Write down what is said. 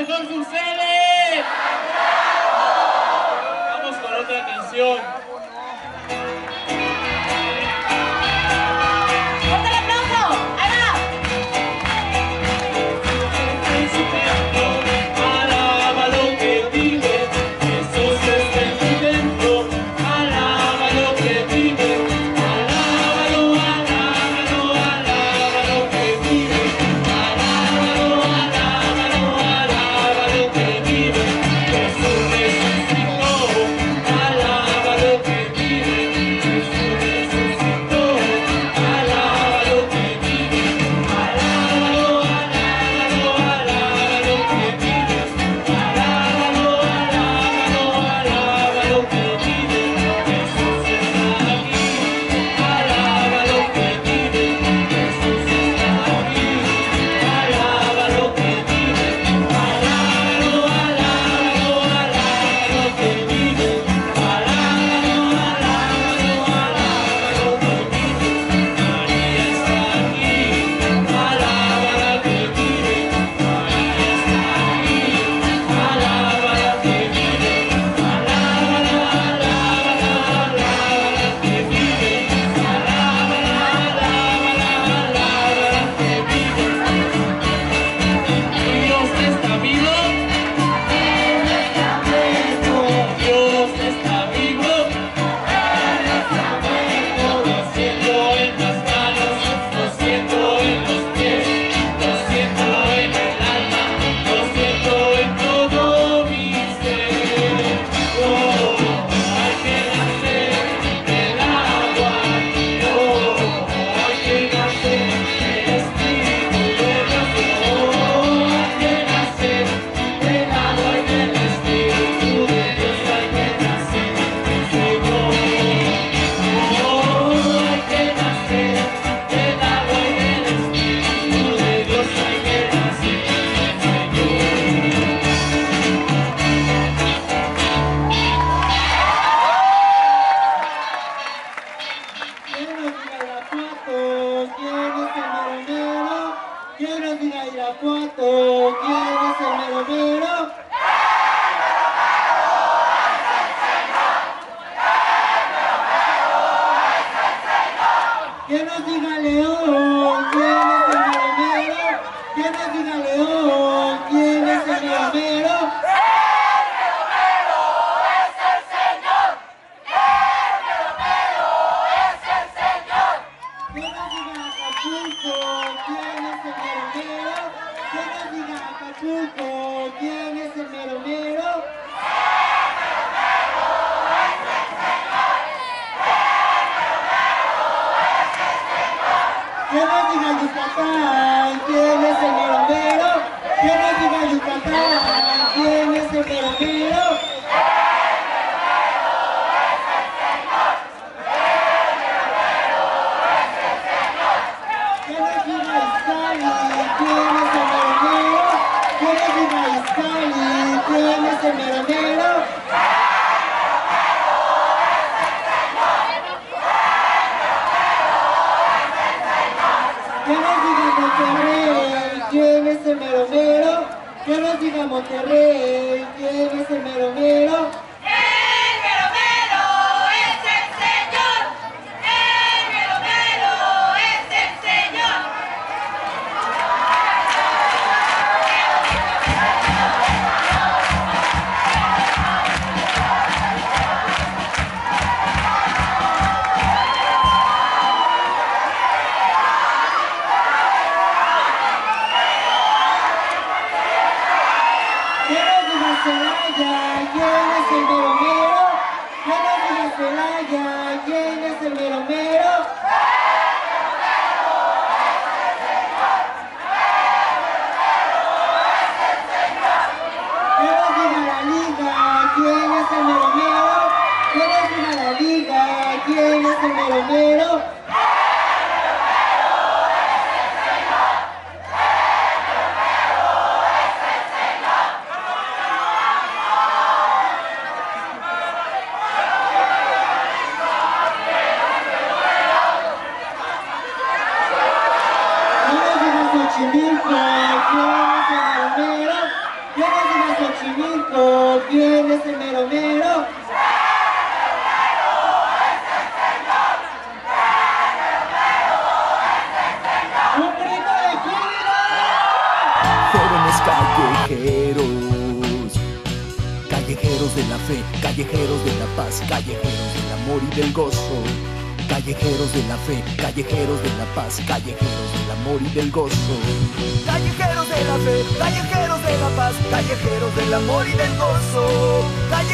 mejor sucede. Vamos con otra canción. ¡Fuerte el aplauso! ¡Ahí va! Alaba lo que vive, Jesús está en tu dentro. Alaba lo que vive, alábalo, alábalo, alaba lo que vive. Alábalo, alábalo, alaba lo que vive. Jesús resucitó, alaba lo que vive. Jesús resucitó, alaba lo que vive. Alábalo, alábalo, alaba lo que vive. Alábalo, alábalo, alaba lo que vive. Jesús está aquí, alaba lo que vive. Jesús está aquí, alaba lo que vive. Alábalo, alábalo, alaba lo que vive. Alábalo, alábalo, alaba lo que vive. María está aquí, alaba la que vive. María está aquí, alaba la que vive. Alábala, alábala, alaba la que vive. Alábala, alábala, alaba la que vive. Dios está vivo. Dios está vivo. Lo siento en las manos, lo siento en los pies, lo siento en el alma, lo siento en todo mi ser. Oh, hay que nacer del agua, oh, hay que nacer del Espíritu de Dios, oh, hay que nacer del agua y del Espíritu de Dios, hay que nacer del Señor. Oh, hay que nacer del agua y del Espíritu de Dios, hay que nacer del Señor. ¿Quién nos diga Irapuato? ¿Quién es el mero mero? ¿Quién nos diga León? ¿Quién es el mero mero? ¿Quién nos diga León? ¿Quién es el mero mero? ¿Quién nos diga Acapulco? ¿Quién es el mero mero? ¿Quién nos diga Acapulco? ¿Quién es el mero mero? ¿Quién nos diga Yucatán? ¿Quién es el mero mero? ¿Quién nos diga Yucatán? ¿Quién es el mero mero? ¿Quién nos diga Izcalli? ¿Quién es el mero mero? ¿Quién nos diga Izcalli? ¿Quién es el mero mero? ¿Quién nos diga Monterrey? ¿Quién es el mero mero? ¿Quién nos diga Monterrey? ¿Quién es el mero mero? ¡El mero mero es el Señor! ¡El mero mero es el Señor! ¿Quién nos diga Celaya? ¿Quién es el mero mero? ¿Quién nos diga Celaya? ¿Quién es el mero mero? ¿Quién nos diga la Liga? ¿Quién es el mero mero? ¿Quién nos diga la Liga? ¿Quién es el mero mero? ¿Quién nos diga Xochimilco? ¿Quién es el mero mero? ¿Quién callejeros. Callejeros de la fe, callejeros de la paz, callejeros del amor y del gozo. Callejeros de la fe, callejeros de la paz, callejeros del amor y del gozo. Callejeros de la fe, callejeros de la paz, callejeros del amor y del gozo.